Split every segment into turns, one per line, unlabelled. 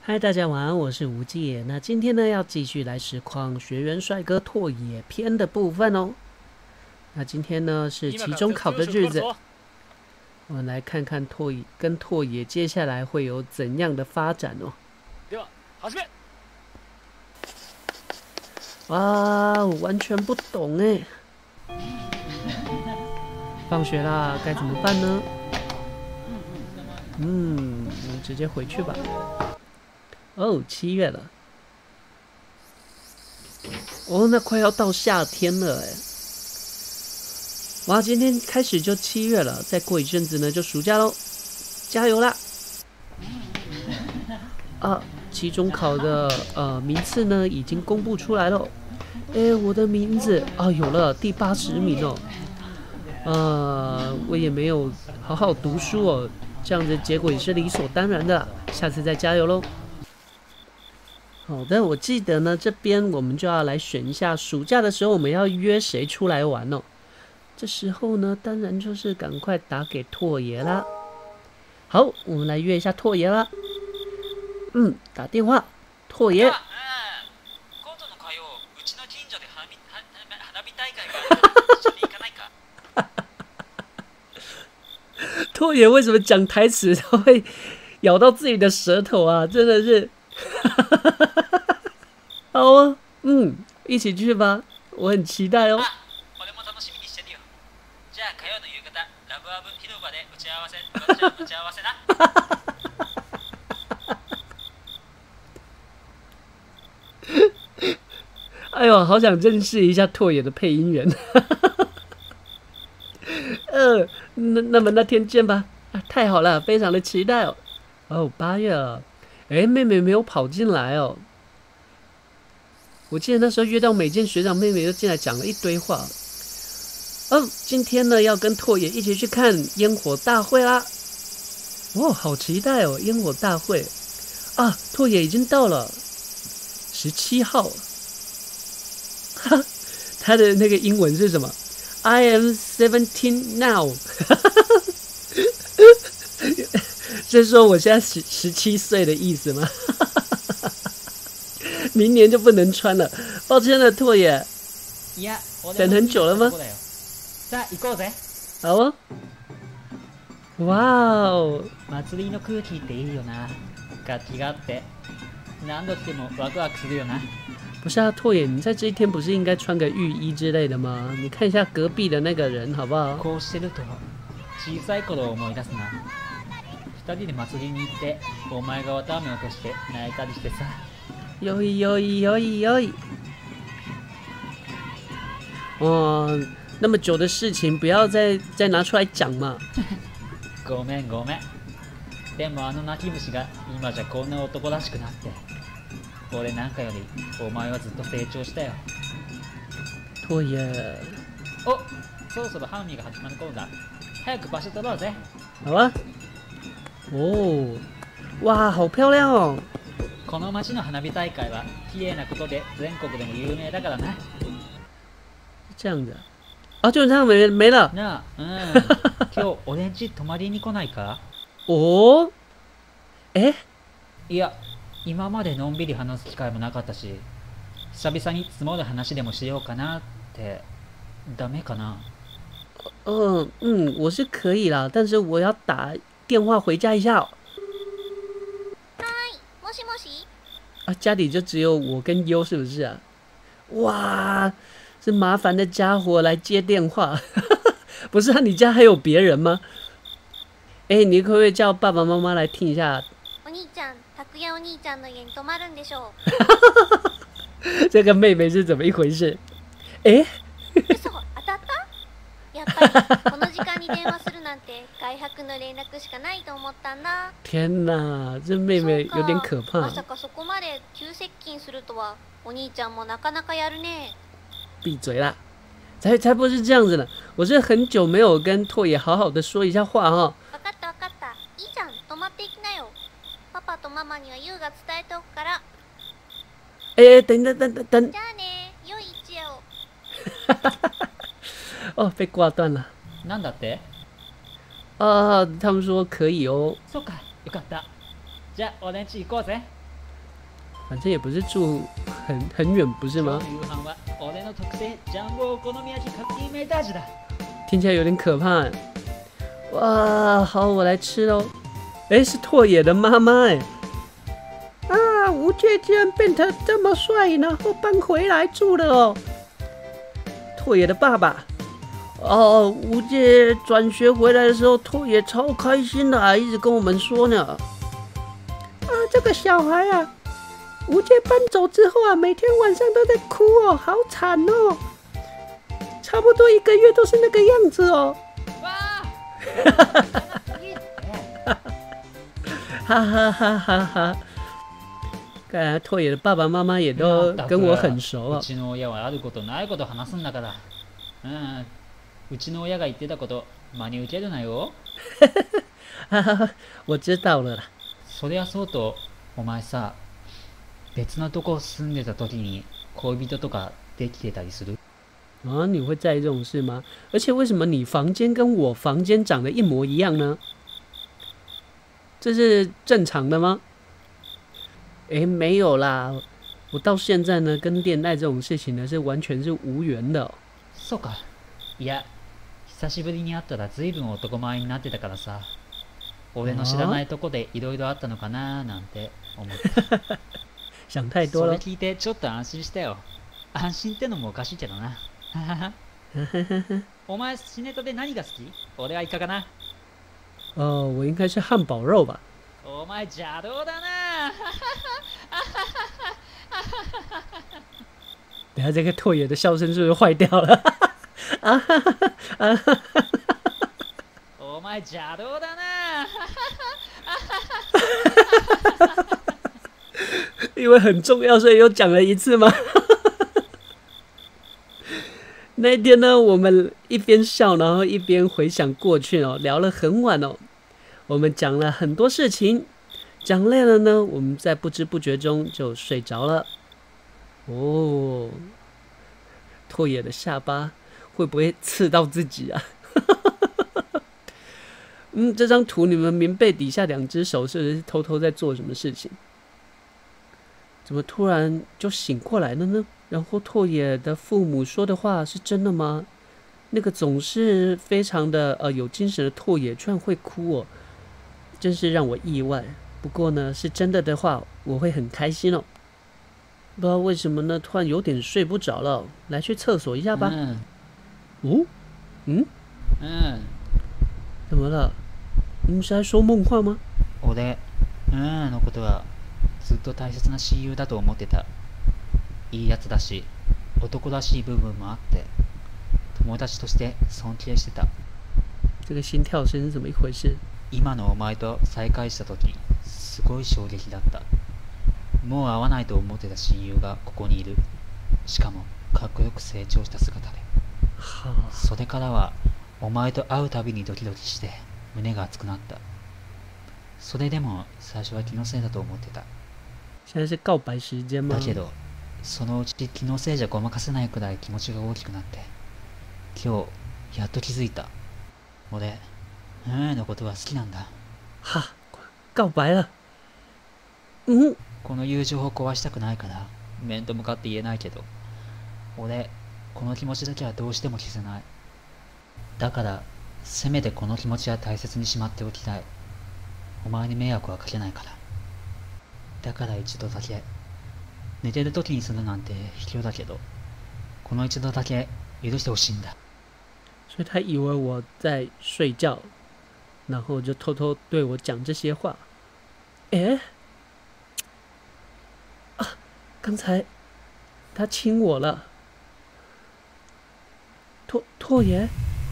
嗨，大家晚安，我是无忌。那今天呢，要继续来实况学员帅哥拓野篇的部分哦。那今天呢是期中考的日子，我们来看看拓野接下来会有怎样的发展哦。哇，我完全不懂哎。放学啦，该怎么办呢？我们直接回去吧。哦，7月了。哦，那快要到夏天了哎。哇，今天开始就7月了，再过一阵子呢就暑假喽，加油啦！啊，期中考的名次呢已经公布出来了。哎，我的名字啊有了第80名哦。我也没有好好读书哦，这样子结果也是理所当然的啦，下次再加油喽。好的，我记得呢，这边我们就要来选一下，暑假的时候我们要约谁出来玩哦。这时候呢，当然就是赶快打给拓野啦。好，我们来约一下拓野啦。打电话，拓野。拓野为什么讲台词都会咬到自己的舌头啊？真的是。好啊，一起去吧，我很期待哦。哎呦，好想认识一下拓野的配音员。那么那天见吧。太好了，非常的期待哦。哦，8月了。哎，妹妹没有跑进来哦。我记得那时候约到美健学长，妹妹就进来讲了一堆话。今天呢要跟拓野一起去看烟火大会啦。哇，好期待哦，烟火大会啊！拓野已经到了17号。他的那个英文是什么 ？I am 17 now。是说我现在17岁的意思吗？明年就不能穿了，抱歉了，拓野。等很久了吗？好啊。哇哦！
祭りの空気っていいよな。活気があって、何度来てもワクワクするよな。
不是啊，拓野，你在这一天不是应该穿个浴衣之类的吗？你看一下隔壁的那个人，好不好？
こうしてると小さい頃を思い出すな。2人で祭りに行って、お前が綿あめ落として泣いたりしてさ。
よいよいよいよい。那么久的事情不要再拿出来讲嘛。
ごめんごめん。でもあの泣き虫が今じゃこんな男らしくなって、俺なんかよりお前はずっと成長したよ。
拓野。
お、そろそろ花見が始まる頃だ。早く場所取ろうぜ。
好啊。哦，哇，好漂亮哦！
この町の花火大会は綺麗なことで全国でも有名だからな。
这样子啊，就这样没了。
なあ、今日俺んち泊まりに来ないか？
哦，
いや、今までのんびり話す機会もなかったし、久々に積もる話でもしようかなって。ダメかな？
我是可以啦，但是我要打电话回家一下哦。
嗨，もしもし。
啊，家里就只有我跟优，是不是啊？哇，是麻烦的家伙来接电话。不是啊，你家还有别人吗？你可不可以叫爸爸妈妈来听一下？
お兄ちゃん、拓也お兄ちゃんの家に泊まるんでしょ
う。这个妹妹是怎么一回事？
嘘、当たった？やっぱりこの時間に電話するなんて外泊の連絡しかないと思ったんだ。
天哪，这妹妹有点可怕。
まさかそこまで急接近するとは、お兄ちゃんもなかなかやるね。
闭嘴啦！才不是这样子呢，我是很久没有跟拓野好好的说一下话哈。
分かった分かった。いいじゃん、泊まっていきなよ。パパとママには優が伝えておくから。
等。
じゃあね、良い一夜を。
哦，被挂断了。
なんだって？
他们说可以哦。
そうか、よかった。じゃあ俺んち行こうぜ。
反正也不是住很远，不是吗？
今日の夕飯は俺の特製ジャンボお好み焼きカッキーメータージだ。
听起来有点可怕。哇，好，我来吃喽。哎，是拓野的妈妈哎。啊，吴界竟然变得这么帅，然后搬回来住了哦。拓野的爸爸。哦，吴界转学回来的时候，拓野超开心的，一直跟我们说呢。啊，这个小孩啊，吴界搬走之后啊，每天晚上都在哭哦，好惨哦。差不多1个月都是那个样子哦。
わ
哈哈哈哈哈！看来拓野的爸爸妈妈也都跟我很熟
う
啊。
ちの親はあることないこと話すんだから。うちの親が言ってたこと真に受けるなよ。
哈哈哈，我知道了啦。
そりゃそうと、お前さ、別のとこ住んでた時に恋人とかできてたりする？
啊，你会在意这种事吗？而且为什么你房间跟我房间长得一模一样呢？这是正常的吗？诶，没有啦，我到现在呢，跟恋爱这种事情呢，是完全是无缘的哦。
そうか。いや、久しぶりに会ったら随分男前になってたからさ、俺の知らないとこでいろいろあったのかなーなんて思った。
想太多了。
それ聞いてちょっと安心したよ。安心ってのもおかしいけどな。お前シネタで何が好き？俺はいかがな？
哦，我应该是汉堡肉吧？
お前邪道だな。
等下这个拓野的笑声是不是坏掉了？啊哈哈啊哈哈！
お前邪道だな。
因为很重要，所以又讲了一次吗？那一天呢，我们一边笑，然后一边回想过去哦，聊了很晚哦。我们讲了很多事情，讲累了呢，我们在不知不觉中就睡着了。哦，拓野的下巴会不会刺到自己啊？这张图你们棉被底下2只手是不是偷偷在做什么事情？怎么突然就醒过来了呢？然后拓野的父母说的话是真的吗？那个总是非常的有精神的拓野居然会哭哦，真是让我意外。不过呢，是真的的话，我会很开心哦。不知道为什么呢，突然有点睡不着了，来去厕所一下吧。哦，怎么了？是在说梦话吗？
俺、のことはずっと大切な親友だと思ってた。いいやつだし、男らしい部分もあって、友達として尊敬してた。
这个心跳声是怎么一回事？
今のお前と再会した時、すごい衝撃だった。もう会わないと思ってた親友がここにいる。しかもかっこよく成長した姿で。それからはお前と会うたびにドキドキして胸が熱くなった。それでも最初は気のせいだと思ってた。
现在是告白时间吗？
だけど、そのうち気のせいじゃごまかせないくらい気持ちが大きくなって、今日やっと気づいた。俺、のことは好きなんだ。
哈，告白了。
この友情を壊したくないから面と向かって言えないけど、俺、この気持ちだけはどうしても消せない。だからせめてこの気持ちは大切にしまっておきたい。お前に迷惑はかけないから。だから一度だけ、寝てる時にするなんて卑怯だけど、この一度だけ許してほしいんだ。
所以他以为我在睡觉，然后就偷偷对我讲这些话。刚才他亲我了。拓野，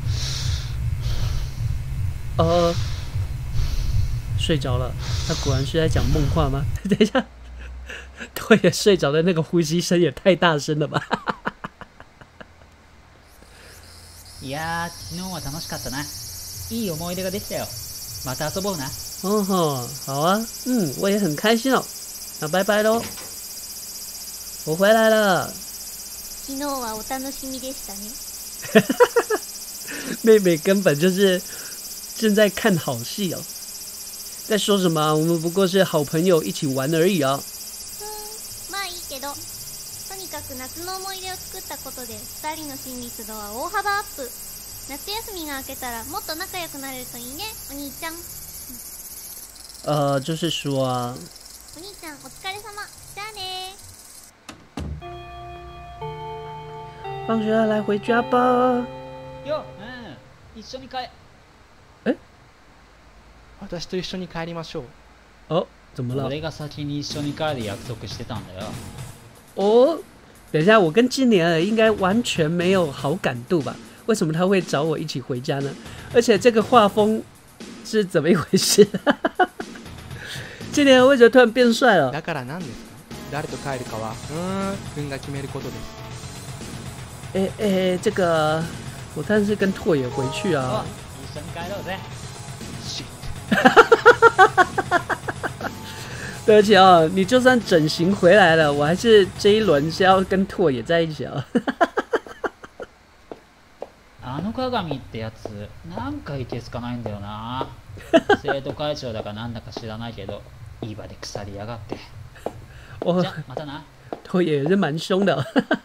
睡着了。他果然是在讲梦话吗？等一下，拓野睡着的那个呼吸声也太大声了吧！
いやー、昨日は楽しかったな。いい思い出ができたよ。また遊ぼうな。
哦吼，好啊，我也很开心哦。那拜拜喽，我回来了。
昨日はお楽しみでしたね。
妹妹根本就是正在看好戏哦，在说什么啊？我们不过是好朋友一起玩而已啊。
けど、とにかく夏の思い出を作ったことで2人の親密度は大幅アップ。夏休みが明けたらもっと仲良くなれるといいね、お兄ちゃん。
就是说啊，
お兄ちゃんお疲れ様。じゃあね。
放学了来回家吧。
よ、一緒に帰。
私と一緒に帰りましょう。
哦，怎么了？
俺が先に一緒に帰る約束してたんだよ。
哦，等一下，我跟金莲儿应该完全没有好感度吧？为什么他会找我一起回家呢？而且这个画风是怎么一回事？金莲儿为什么突然变帅了？
だから何ですか？誰と帰るかは君が決めることです。
这个我当然是跟拓也回去啊。
一緒に帰ろうぜ。
对不起啊，你就算整形回来了，我还是这一轮是要跟拓也在一起啊。
あの鏡ってやつ、なんかいけつかないんだよな。生徒会長だかなんだか知らないけど、イバで腐りやがって。じゃ、またな。
拓也也是蛮凶的。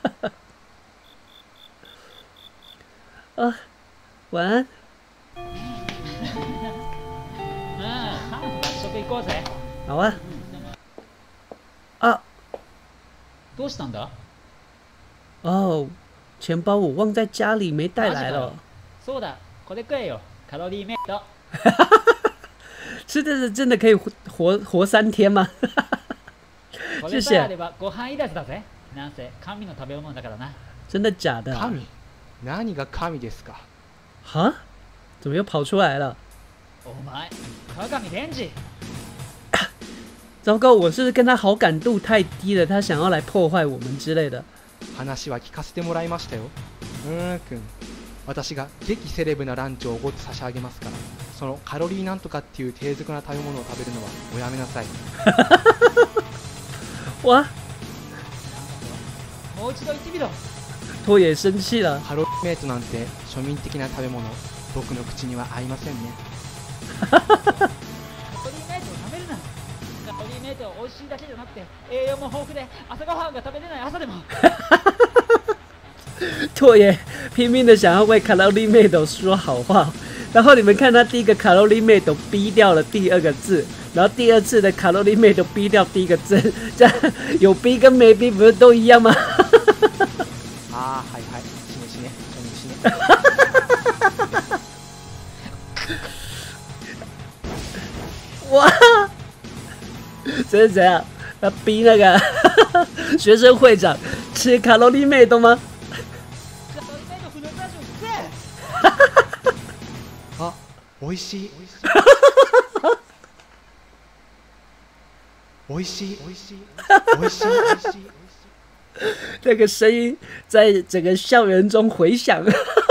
啊，晚安。
学食行こうぜ。
好啊。啊，
どうしたんだ？
哦，钱包我忘在家里没带来了。
そうだ、これ食えよ。カロリーメイト。
吃的是真的可以活3天吗？
これさえあればご飯いらずだぜ。なんせ神の食べ物だからな。
真的假的？
神？何が神ですか？
哈？怎么又跑出来了？
お前、鏡レンジ。
糟糕，我是不是跟他好感度太低了？他想要来破坏我们之类的。
話は聞かせてもらいましたよ。君、私が激セレブなランチをおごって差し上げますから、そのカロリーなんとかっていう低俗な食べ物を食べるのはおやめなさい。
哇！
もう一度言ってみろ。
拓也生气了。
カロリーメイトなんて庶民的な食べ物、僕の口には合いませんね。
カロリーメイトを食べるな。カロリーメイトは美味しいだけじゃなくて栄養も豊富で朝ごはんが食べれない朝でも。
拓也拼命的想要为卡路里妹斗说好话，然后你们看他第一个卡路里妹斗逼掉了第2个字，然後第2次的卡路里妹斗逼掉第1个字，这样有逼跟没逼不是都一样吗？
あーはいはい、死ね死ね、死ね。
哇！这是怎样？要逼那个学生会长吃卡路里妹斗吗？
あ、美味しい。美味しい。美味しい。美味しい。美味しい。
那个声音在整个校园中回响。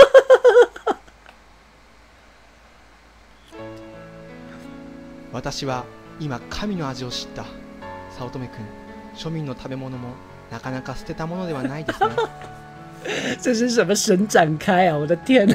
私は今神の味を知った。早乙女くん、庶民の食べ物もなかなか捨てたものではないですね。
这是什么神展开啊！我的天！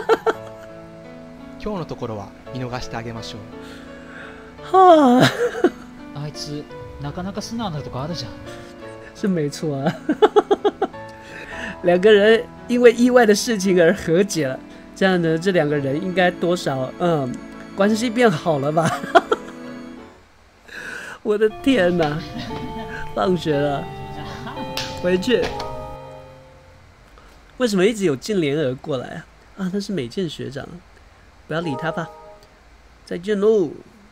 今日のところは見逃してあげましょう。
哈，
あいつなかなか素直なとこあるじゃん。
是没错啊。2个人因为意外的事情而和解了，这样呢，这2个人应该多少关系变好了吧？我的天哪！放学了，回去。为什么一直有静莲儿过来啊？啊，那是美健学长，不要理他吧。再见喽。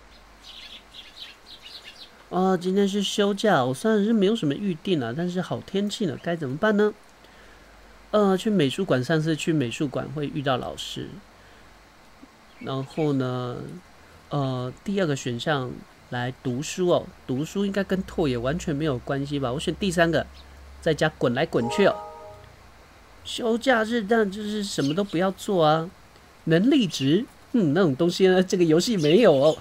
哦，今天是休假，我虽然是没有什么预定啊，但是好天气呢，该怎么办呢？去美术馆，上次去美术馆会遇到老师，然后呢，第2个选项来读书哦，读书应该跟拓也完全没有关系吧？我选第3个，在家滚来滚去哦。休假日当然就是什么都不要做啊，能力值，那种东西呢，这个游戏没有哦。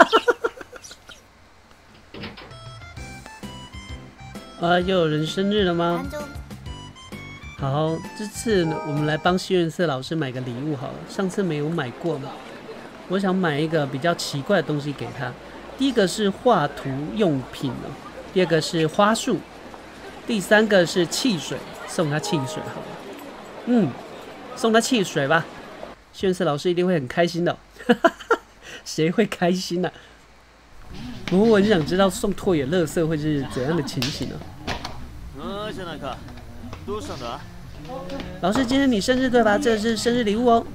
又有人生日了吗？好，这次呢，我们来帮西园寺老师买个礼物好了。上次没有买过嘛，我想买一个比较奇怪的东西给他。第一个是画图用品哦，第2个是花束。 第3个是汽水，送他汽水好了。送他汽水吧，炫色老师一定会很开心的、哦。谁会开心呢、不过我很想知道送拓野垃圾会是怎样的情形呢、老师，今天你生日对吧？这是生日礼物哦。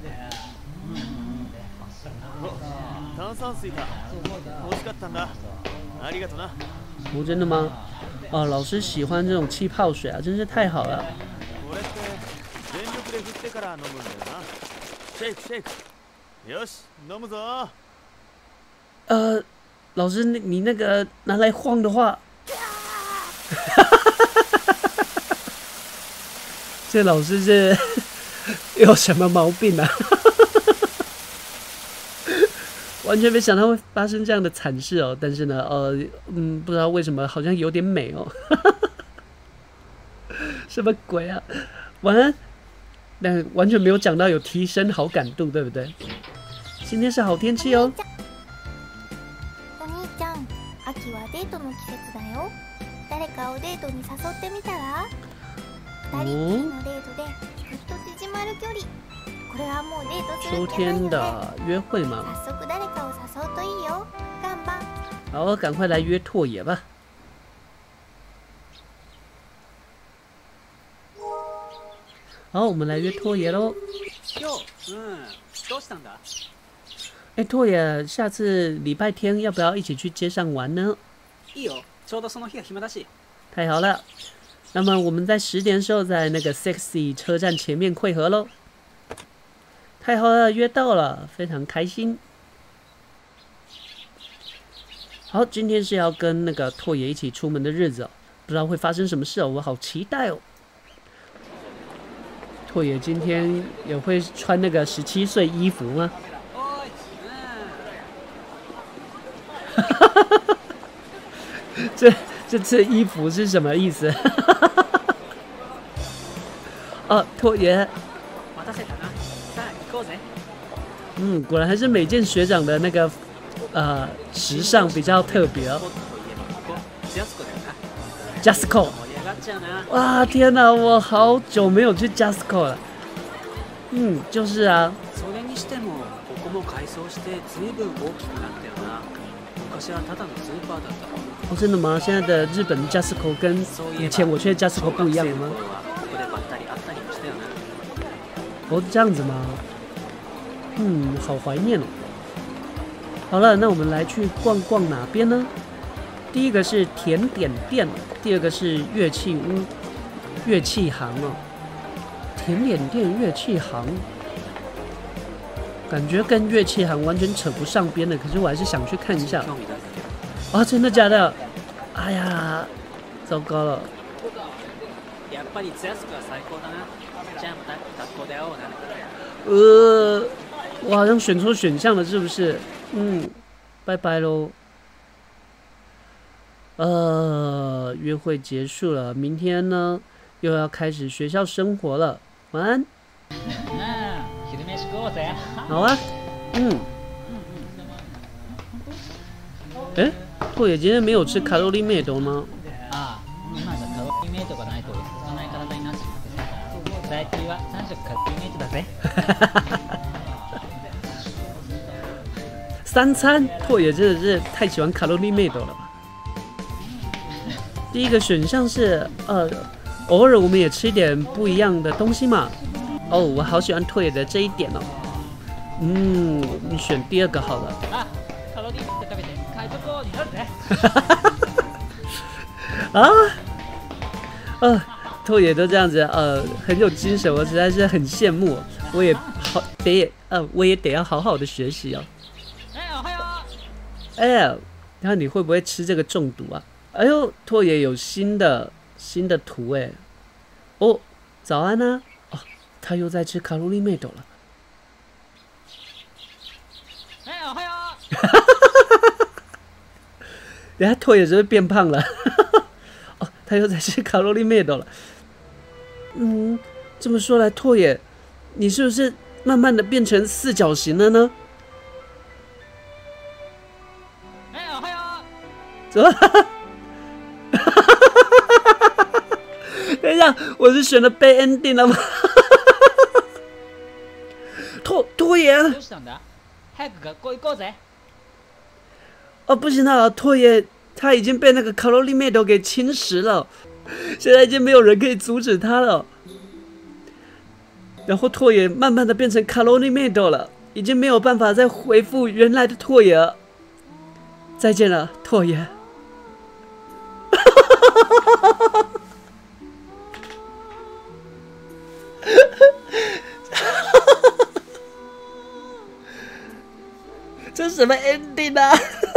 哦，真的吗？哦，老师喜欢这种气泡水啊，真是太好了。老师，你那个拿来晃的话，这老师是有什么毛病啊？完全没想到会发生这样的惨事哦。但是呢，不知道为什么，好像有点美哦。什么鬼啊？晚安。但完全没有讲到有提升好感度，对不对？今天是好天气哦。
お兄ちゃん、秋はデートの季節だよ。誰かをデートに誘ってみたら？二人きりのデートでぐっと縮まる距離。これはもうデートするんじゃないよね。
秋天的约会嘛。
早速誰かを誘うといいよ。ガンバ。
好，赶快来约拓野吧。好，我们来约拓野喽。
どうしたんだ？
拓野，下次礼拜天要不要一起去街上玩呢？
いいよ。ちょうどその日が暇だし。
太好了，那么我们在10点的时候在那个 Sexy 车站前面汇合喽。太好了，约到了，非常开心。好，今天是要跟那个拓野一起出门的日子哦，不知道会发生什么事哦，我好期待哦。拓野今天也会穿那个17岁衣服吗？这次衣服是什么意思？哦，拓野。果然还是美健学长的那个时尚比较特别哦。Justco。哇，天哪！我好久没有去 Justco 了。就是啊。哦，真的吗？现在的日本 Justco 跟以前我去的 Justco 不一样了吗？哦，这样子吗？好怀念哦。好了，那我们来去逛逛哪边呢？第一个是甜点店，第二个是乐器屋、乐器行哦。甜点店、乐器行，感觉跟乐器行完全扯不上边的，可是我还是想去看一下。啊，真的假的？哎呀，糟糕了。我好像选错选项了，是不是？拜拜喽。约会结束了，明天呢又要开始学校生活了。晚安。好啊。拓野今天没有吃卡路里メイト吗？
今じゃカロリーメイトがないと落ち着かない体になっちまってさ、最近は3食カロリーメイトだぜ。
3餐，拓野真的是太喜欢卡路里メイト了吧？第一个选项是偶尔我们也吃一点不一样的东西嘛。我好喜欢拓野的这一点哦。你选第二个好了。
カロリーメイト食べて海賊王になるぜ。
拓野都这样子，很有精神，我实在是很羡慕。我也得要好好的学习哦。然后你会不会吃这个中毒啊？哎呦，拓野有新的图哎。早安啊！他又在吃卡路里メイト了。等下拓野是不是变胖了？他又在吃卡路里メイト了。这么说来，拓野，你是不是慢慢的变成4角形了呢？怎么？ 下，我是选了被 ending 了吗？拓爷，
どうしたんだ？早く学校行こうぜ。
哦，不行了，拓爷他已经被那个卡路里妹头给侵蚀了，现在已经没有人可以阻止他了。然后拓爷慢慢的变成卡路里妹头了，已经没有办法再恢复原来的拓爷了。再见了，拓爷。这是什么 ending 啊？